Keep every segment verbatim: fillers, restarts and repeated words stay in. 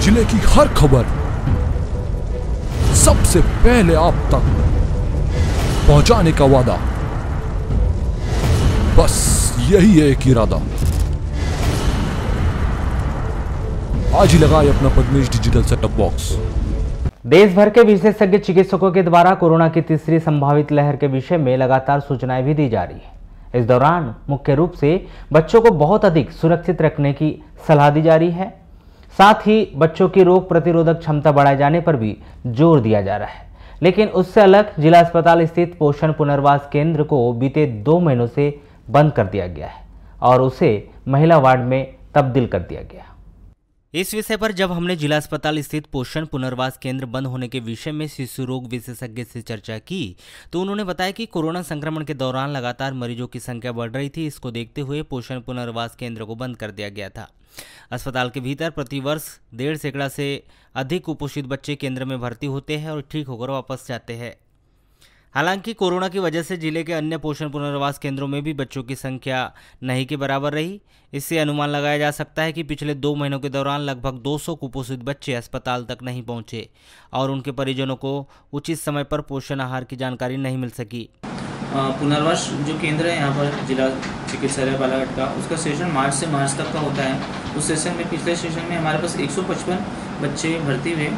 जिले की हर खबर सबसे पहले आप तक पहुंचाने का वादा, बस यही है एक इरादा। आज ही लगाए अपना पद्मेश डिजिटल सेटअप बॉक्स। देश भर के विशेषज्ञ चिकित्सकों के द्वारा कोरोना की तीसरी संभावित लहर के विषय में लगातार सूचनाएं भी दी जा रही है। इस दौरान मुख्य रूप से बच्चों को बहुत अधिक सुरक्षित रखने की सलाह दी जा रही है। साथ ही बच्चों की रोग प्रतिरोधक क्षमता बढ़ाए जाने पर भी जोर दिया जा रहा है। लेकिन उससे अलग जिला अस्पताल स्थित पोषण पुनर्वास केंद्र को बीते दो महीनों से बंद कर दिया गया है और उसे महिला वार्ड में तब्दील कर दिया गया। इस विषय पर जब हमने जिला अस्पताल स्थित पोषण पुनर्वास केंद्र बंद होने के विषय में शिशु रोग विशेषज्ञ से चर्चा की तो उन्होंने बताया कि कोरोना संक्रमण के दौरान लगातार मरीजों की संख्या बढ़ रही थी। इसको देखते हुए पोषण पुनर्वास केंद्र को बंद कर दिया गया था। अस्पताल के भीतर प्रतिवर्ष डेढ़ सैकड़ा से अधिक कुपोषित बच्चे केंद्र में भर्ती होते हैं और ठीक होकर वापस जाते हैं। हालांकि कोरोना की वजह से जिले के अन्य पोषण पुनर्वास केंद्रों में भी बच्चों की संख्या नहीं के बराबर रही। इससे अनुमान लगाया जा सकता है कि पिछले दो महीनों के दौरान लगभग दो सौ कुपोषित बच्चे अस्पताल तक नहीं पहुंचे और उनके परिजनों को उचित समय पर पोषण आहार की जानकारी नहीं मिल सकी। पुनर्वास जो केंद्र है यहाँ पर जिला चिकित्सालय बालाघाट का, उसका सेशन मार्च से मार्च तक का होता है। उस सेशन में पिछले सेशन में हमारे पास एक सौ पचपन बच्चे भर्ती हुए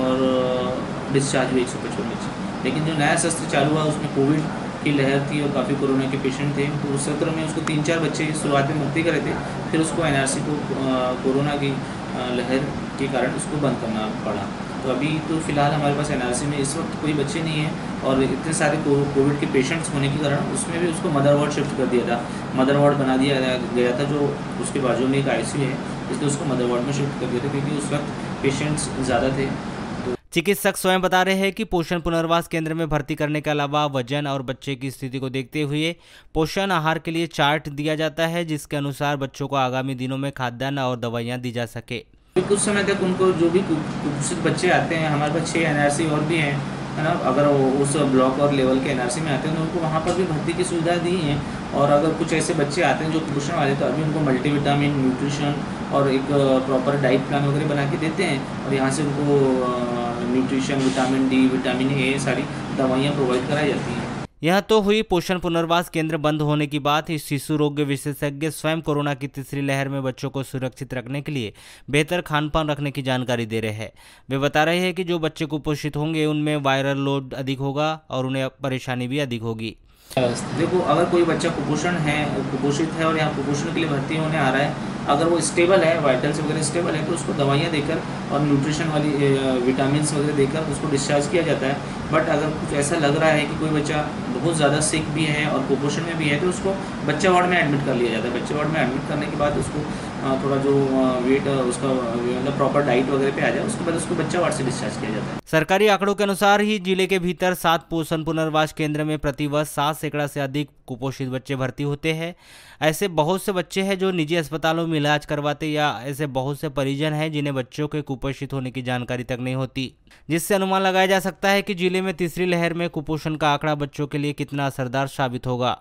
और डिस्चार्ज हुए एक सौ पचपन बच्चे। लेकिन जो नया सत्र चालू हुआ उसमें कोविड की लहर थी और काफ़ी कोरोना के पेशेंट थे, तो उस सत्र में उसको तीन चार बच्चे शुरुआत में मुक्ति करे थे। फिर उसको एनआरसी को कोरोना की लहर के कारण उसको बंद करना पड़ा। तो अभी तो फिलहाल हमारे पास एनआरसी में इस वक्त कोई बच्चे नहीं है और इतने सारे कोविड के पेशेंट्स होने के कारण उसमें भी उसको मदर वार्ड शिफ्ट कर दिया था। मदर वार्ड बना दिया गया था, जो उसके बाजू में एक आईसीयू है, इसलिए उसको मदर वार्ड में शिफ्ट कर दिया था क्योंकि उस वक्त पेशेंट्स ज़्यादा थे। चिकित्सक स्वयं बता रहे हैं कि पोषण पुनर्वास केंद्र में भर्ती करने के अलावा वजन और बच्चे की स्थिति को देखते हुए पोषण आहार के लिए चार्ट दिया जाता है, जिसके अनुसार बच्चों को आगामी दिनों में खाद्यान्न और दवाइयां दी जा सके। कुछ समय तक उनको जो भी कुपोषित बच्चे आते हैं, हमारे पास छः एनआरसी और भी हैं, है ना, अगर वो उस ब्लॉक और लेवल के एनआरसी में आते हैं तो उनको वहाँ पर भी भर्ती की सुविधा दी है। और अगर कुछ ऐसे बच्चे आते हैं जो कुपोषण वाले, तो अभी उनको मल्टीविटामिन, न्यूट्रिशन और एक प्रॉपर डाइट प्लान वगैरह बना के देते हैं और यहाँ से उनको nutrition, vitamin D, vitamin A सारी दवाइयाँ प्रोवाइड कराई जाती हैं। यह तो हुई पोषण पुनर्वास केंद्र बंद होने की बात। इस शिशु रोग विशेषज्ञ स्वयं कोरोना की तीसरी लहर में बच्चों को सुरक्षित रखने के लिए बेहतर खान पान रखने की जानकारी दे रहे हैं। वे बता रहे हैं कि जो बच्चे कुपोषित होंगे उनमें वायरल लोड अधिक होगा और उन्हें परेशानी भी अधिक होगी। देखो, अगर कोई बच्चा कुपोषण है कुपोषित है और यहाँ कुपोषण के लिए भर्ती होने आ रहा है, अगर वो स्टेबल है, वाइटल्स वगैरह स्टेबल है, तो उसको दवाइयाँ देकर और न्यूट्रिशन वाली विटामिन वगैरह देकर उसको डिस्चार्ज किया जाता है। बट अगर कुछ ऐसा लग रहा है कि कोई बच्चा बहुत ज़्यादा सिक भी है और कुपोषण में भी है, तो उसको बच्चा वार्ड में एडमिट कर लिया जाता है। बच्चे वार्ड में एडमिट करने के बाद उसको थोड़ा जो वेट उसका मतलब प्रॉपर डाइट वगैरह पे आ जाए, उसके बाद उसको बच्चा वार्ड से डिस्चार्ज किया जाता है। सरकारी आंकड़ों के अनुसार ही जिले के भीतर सात पोषण पुनर्वास केंद्र में प्रतिवर्ष सात सैकड़ा से अधिक कुपोषित बच्चे भर्ती होते हैं। ऐसे बहुत से बच्चे हैं जो निजी अस्पतालों में इलाज करवाते, या ऐसे बहुत से परिजन हैं जिन्हें बच्चों के कुपोषित होने की जानकारी तक नहीं होती, जिससे अनुमान लगाया जा सकता है कि जिले में तीसरी लहर में कुपोषण का आंकड़ा बच्चों के लिए कितना असरदार साबित होगा।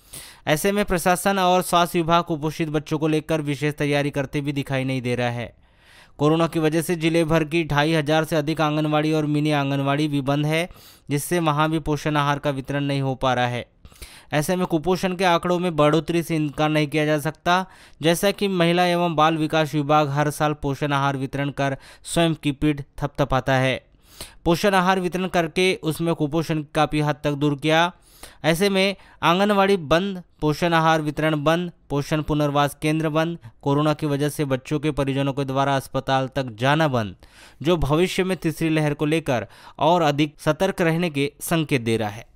ऐसे में प्रशासन और स्वास्थ्य विभाग कुपोषित बच्चों को लेकर विशेष तैयारी करते भी दिखाई नहीं दे रहा है। कोरोना की वजह से जिले भर की ढाई हजार से अधिक आंगनवाड़ी और मिनी आंगनवाड़ी भी बंद है, जिससे वहां भी पोषण आहार का वितरण नहीं हो पा रहा है। ऐसे में कुपोषण के आंकड़ों में बढ़ोतरी से इनकार नहीं किया जा सकता, जैसा कि महिला एवं बाल विकास विभाग हर साल पोषण आहार वितरण कर स्वयं की पीठ थपथपाता है। पोषण आहार वितरण करके उसमें कुपोषण काफ़ी हद तक दूर किया। ऐसे में आंगनवाड़ी बंद, पोषण आहार वितरण बंद, पोषण पुनर्वास केंद्र बंद, कोरोना की वजह से बच्चों के परिजनों के द्वारा अस्पताल तक जाना बंद, जो भविष्य में तीसरी लहर को लेकर और अधिक सतर्क रहने के संकेत दे रहा है।